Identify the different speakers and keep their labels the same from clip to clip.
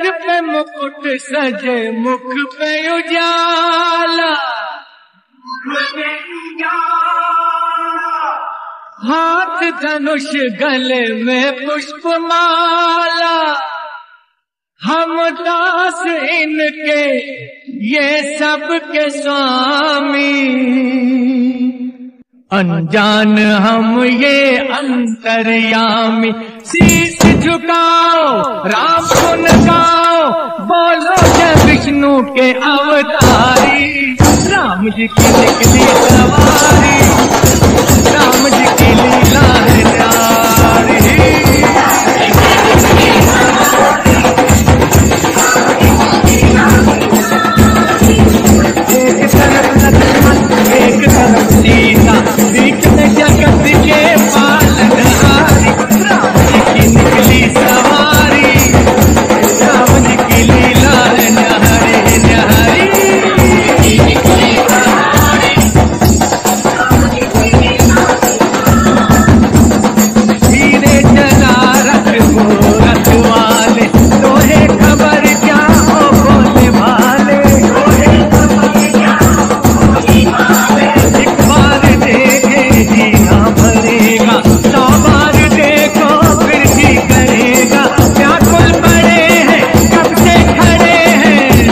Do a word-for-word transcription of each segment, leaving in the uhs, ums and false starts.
Speaker 1: Sir पे मुकुट सजे मुख पे उजाला, हाथ धनुष गले में पुष्पमाला, हम दास इनके ये सब के स्वामी, अनजान हम ये अंतर्यामी। शीश झुकाओ राम गुण गाओ, बोलो जय विष्णु के अवतारी, राम जी की निकली सवारी, राम जी की लीला है न्यारी। एक तरफ लक्ष्मण एक तरफ सीता, बीच में जगत के पालनहारी, राम जी की निकली सवारी, राम जी की लीला है न्यारी न्यारी। धीरे चला रथ को रथ वाले, तोहे खबर क्या हो बोले भाले, एक बार देखे जीना भरेगा, सौ बार देखो फिर भी करेगा, व्याकुल पड़े हैं कब से खड़े हैं,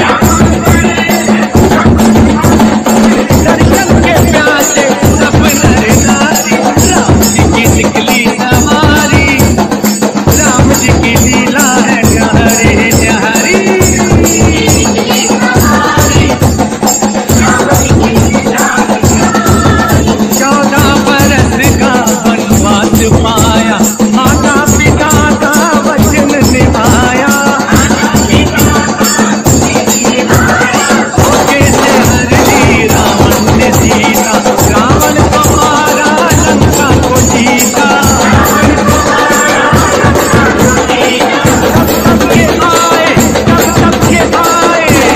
Speaker 1: दर्शन के प्यासे सब नर नारी, राम जी की निकली सवारी, राम जी की लीला है न्यारी न्यारी। चौदह बरस का वनवास पाया, माता पिता का वचन निभाया, धोखे से हर ली रावण ने सीता, रावण को मारा लंका को जीता, कब कब ये आए कब कब ये आए,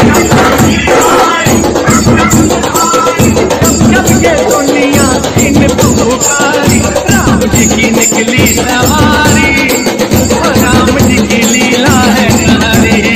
Speaker 1: जब ये दुनिया इनको पुकारी, राम जी की निकली सवारी, राम जी की लीला है न्यारी।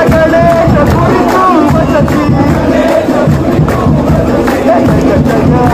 Speaker 2: जय